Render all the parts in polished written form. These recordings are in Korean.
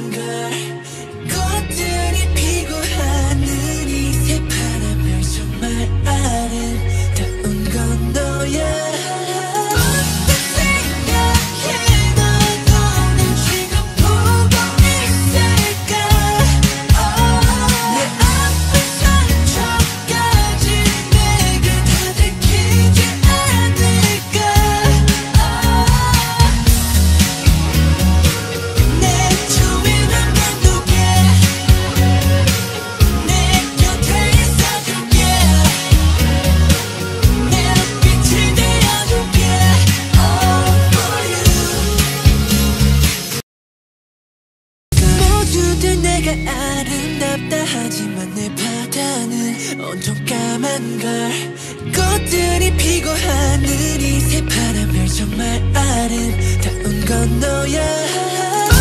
걸. 꽃들이 피고 하는 이 새파란 정말 아름다운 건 너야. 내가 아름답다 하지만 내 바다는 온통 까만 걸. 꽃들이 피고 하늘이 새파란 별 정말 아름다운 건 너야.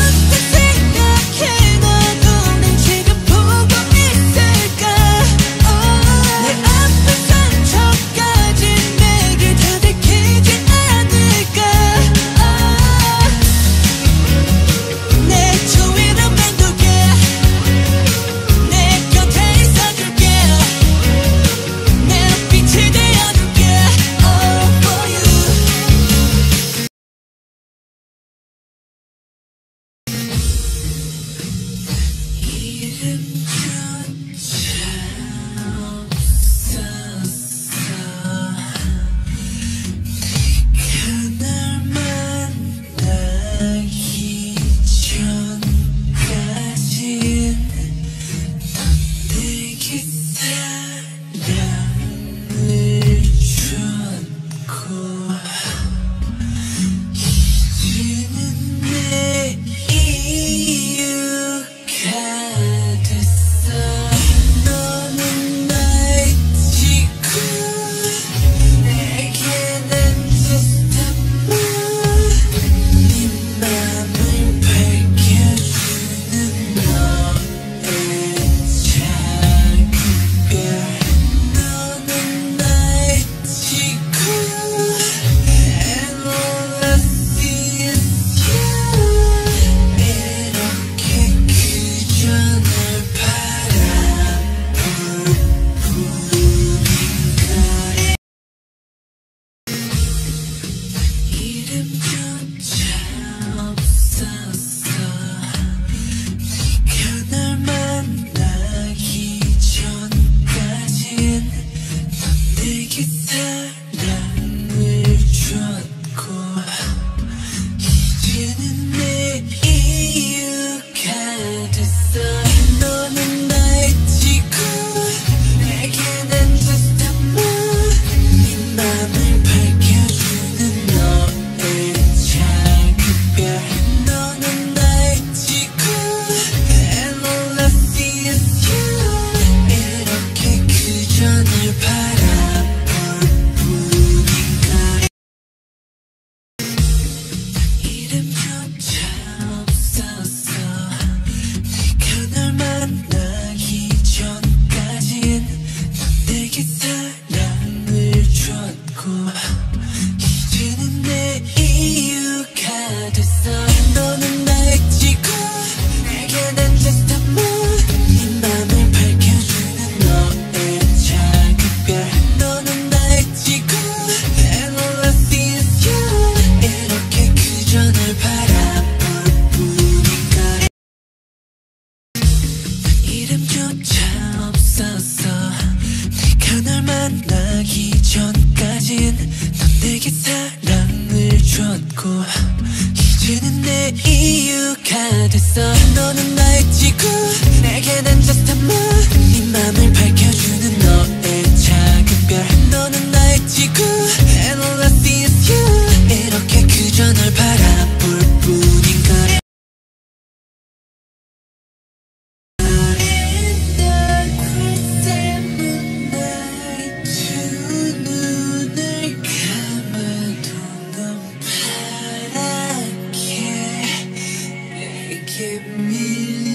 만나기 전까진 넌 내게 사랑을 줬고 이제는 내 이유가 됐어. 너는 나의 지구, 내게는 just a moon. 네 맘을 밝혀주는 너의 작은 별. 너는 나의 지구 and all I see is you. 이렇게 그저 널 바라볼 뿐인걸. Give me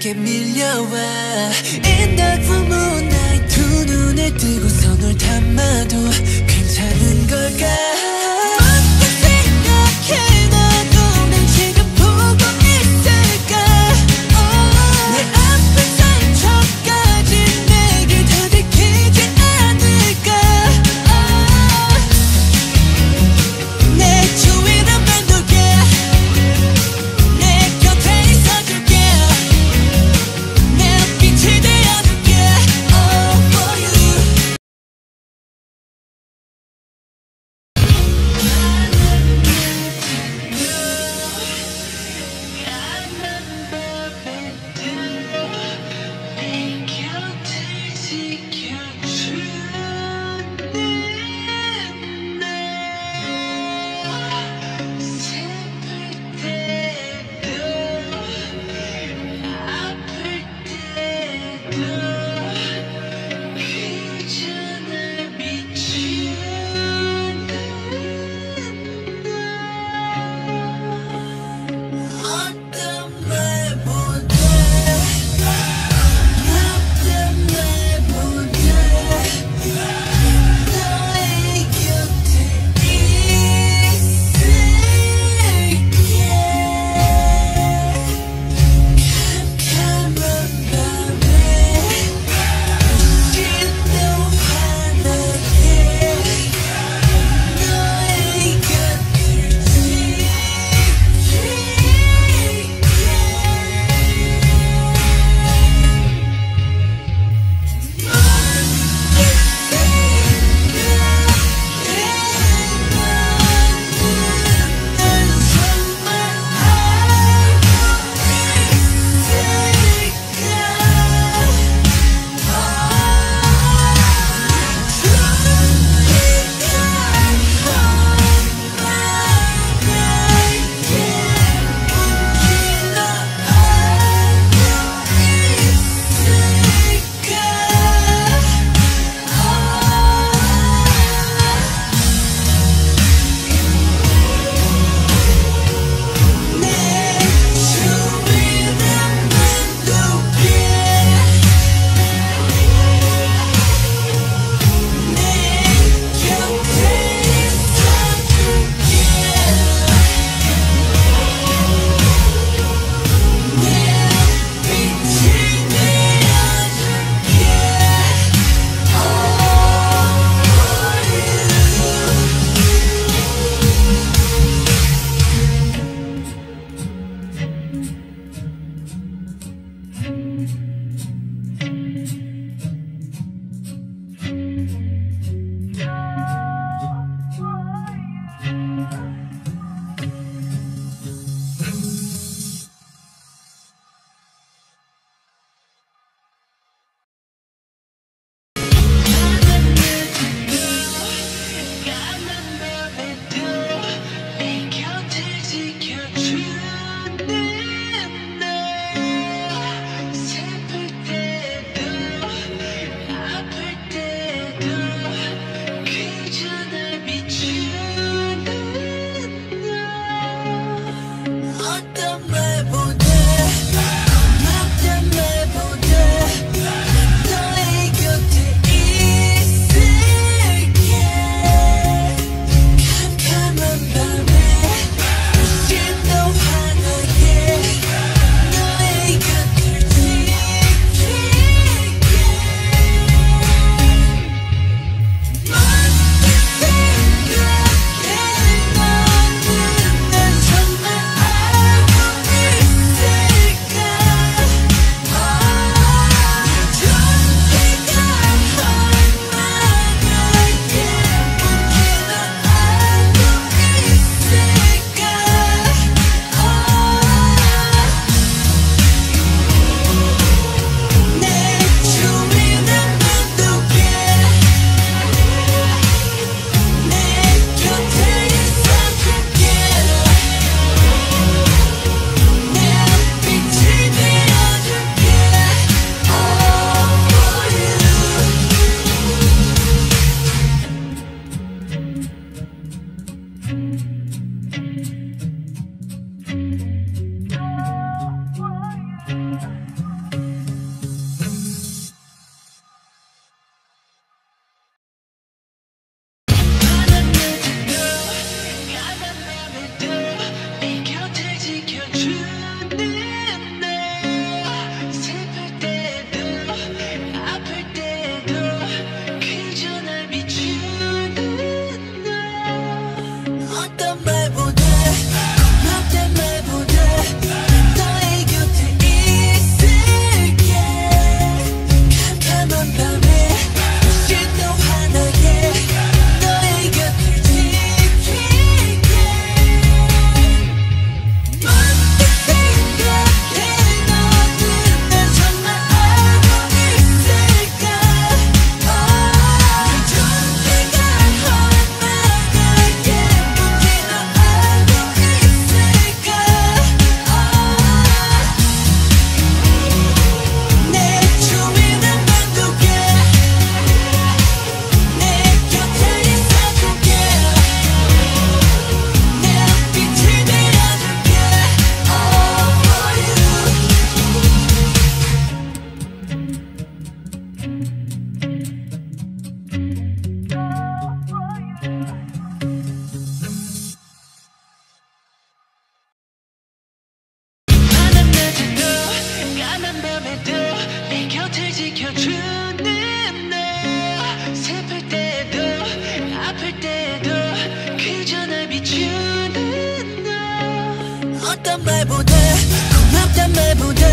내게 밀려와 In the full moonlight 두 눈을 뜨고서 널 담아도 괜찮은 걸까 어떻게 생각해 너도 난 지금 보고 있을까 내 아픈 상처까지 내게 더 들키지 않을까 내 주위를 맴돌게 내 곁에 있어줄게 내 빛이 되어줄게 Oh for you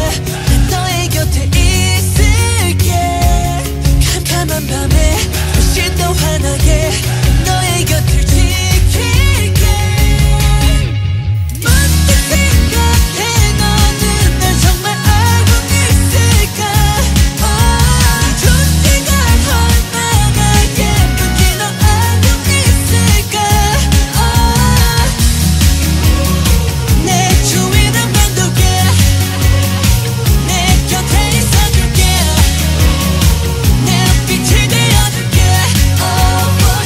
난 너의 곁에 있을게. 캄캄한 밤에 훨씬 더 환하게 너의 곁을 지킬게. 문득 생각해 너는 날 정말 알고 있을까. 네 존재가 얼마나 예쁜지 너 알고 있을까. 내 주위를 맴돌게. 내 곁에 있어줄게. 내 빛이 되어줄게. All for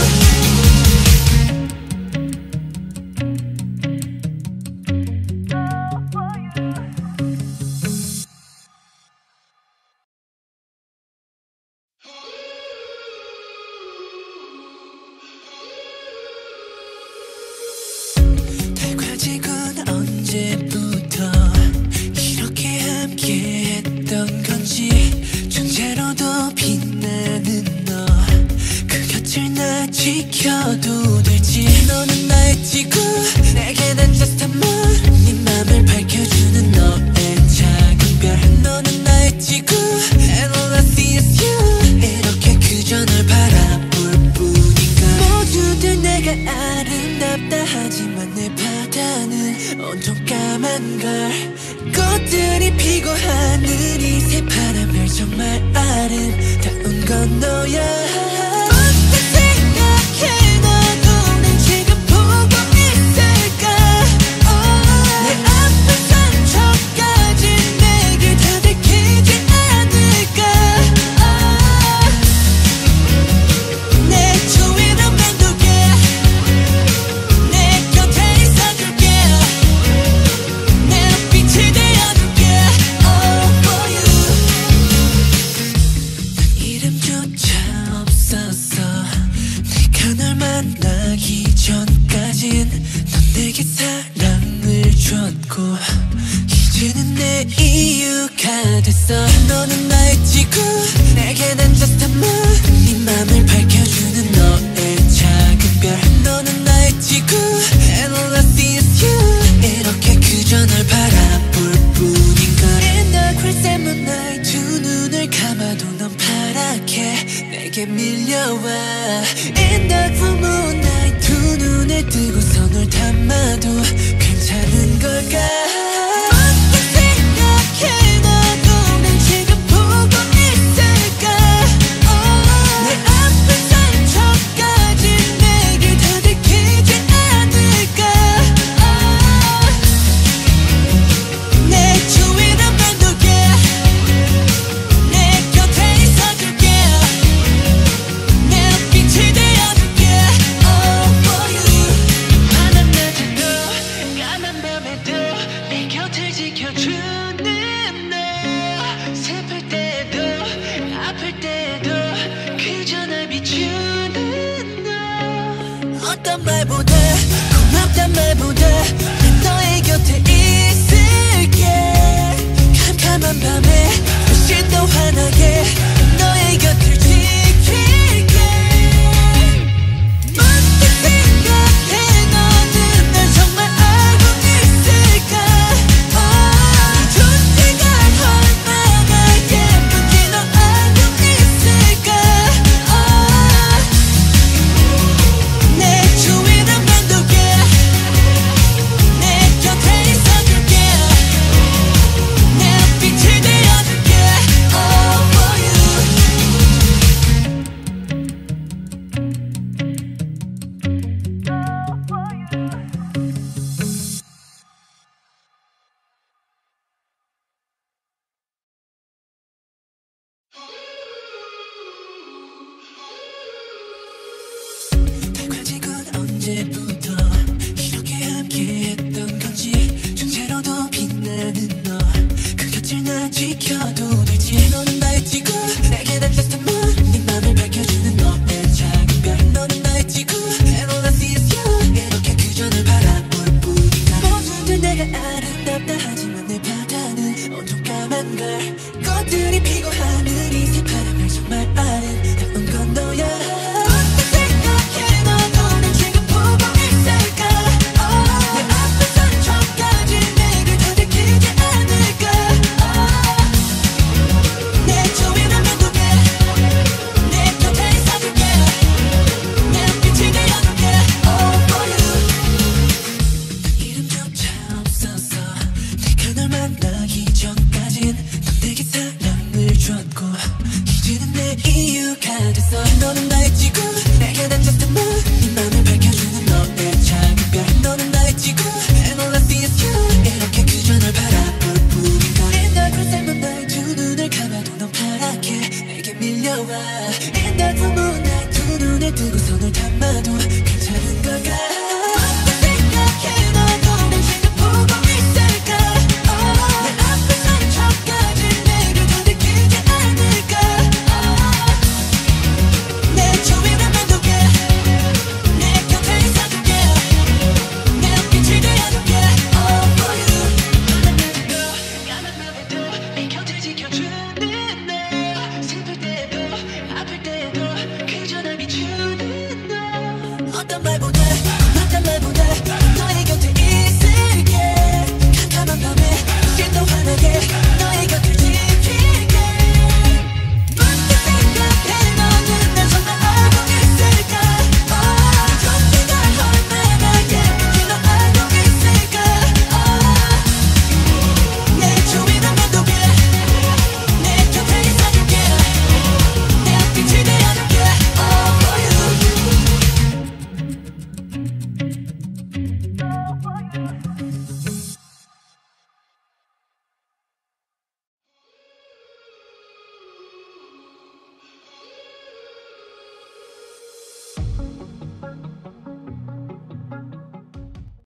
you. 달과 지구는 언제부터 이렇게 함께 했던 건지. 존재로도 빛나는 너, 그 곁을 나 지켜도 될지. 너는 나의 지구, 내게 난 just a moon. 네 맘을 밝혀주는 너의 작은 별. 너는 나의 지구, and all I see is you. 이렇게 그저 널 바라볼 뿐인가. 모두들 내가 아름답다 하지만 내 바다는 온통 까만 걸. 꽃들이 피고 하늘이 새파란 별. 정말 아름다운 건 너야. 문득 생각해 넌 우린 지금 보고 있을까. 내 아픈 상처까지 내게 다 들키지 않을까. 내 주위를 맴돌게. 내 곁에 있어줄게. 내 빛이 되어줄게. All for you. 난 이름조차 없었어. 내가 널 만나기 전까진 넌 내게 사랑을 줬고 이제는 내 이유가 됐어. 너는 나의 지구, 내게 난 just a moon. 네 맘을 밝혀주는 너의 작은 별. 너는 나의 지구, and all I see is you. 이렇게 그저 널 바라볼 뿐인가. In the crimson moonlight 두 눈을 감아도 넌 파랗게 내게 밀려와. In the full moonlight 두 눈을 뜨고서 널 담아도 괜찮은 걸까. 문득 생각해 넌 우린 지금 보고 있을까. 내 아픈 상처까지 내게 다 들키지 않을까. 내 주위를 맴돌게. 내 곁에 있어줄게. 내 빛이 되어줄게. All for you. 환한 낮에도 까만 밤에도 내 곁을 지켜주는 너. 슬플 때도 아플 때도 그저 날 비추는 너. 어떤 말보다 고맙단 말보다 난 너의 곁에 있을게. 캄캄한 밤에 훨씬 더 환하게 너의 곁을 지킬게. 문득 생각해 너는 날 정말 알고 있을까. 네 존재가 얼마나 예쁜지 너 알고 있을까. 내 주위를 맴돌게. 내 곁에 있어줄게. 내 빛이 되어줄게. All for you. 달과 지구는 언제부터 이렇게 함께 했던 건지. 존재로도 빛나는 너, 그 곁을 나 지켜도 될지. 너는 나의 지구, 내게 난 just a moon. 네 맘을 밝혀주는 너의 작은 별. 너는 나의 지구, and all I see is you. 이렇게 그저 널 바라볼 뿐인가. 모두들 내가 아름답다 하지만 내 바다는 온통 까만 걸. 꽃들이 피고 하늘이 새파란 별. 정말 아름다운 건 너야. 문득 생각해 넌 우린 지금 보고 있을까. 내 아픈 상처까지 내게 다 들키지 않을까. 이유가 됐어. 너는 나의 지구, 내게 난 just a moon. 네 맘을 밝혀주는 너의 작은 별. 너는 나의 지구, and all I see is you. 이렇게 그저 널 바라볼 뿐인걸. In the crystal 나의 두 눈을 감아도 넌 파랗게 내게 밀려와. In the blue moonlight 두 눈을 뜨고 손을 담아도 괜찮은 걸까?